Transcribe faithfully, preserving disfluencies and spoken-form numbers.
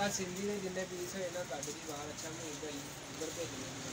ਸਿੰਧੀ ਦੇ ਜਿੰਨੇ ਪੀਸ ਹੋਏ ਨਾ ਕੱਢ ਦੀ ਬਾਹਰ ਅੱਛਾ ਮੀਂਹ ਭਾਈ ਇੱਧਰ ਭੇਜਣੇ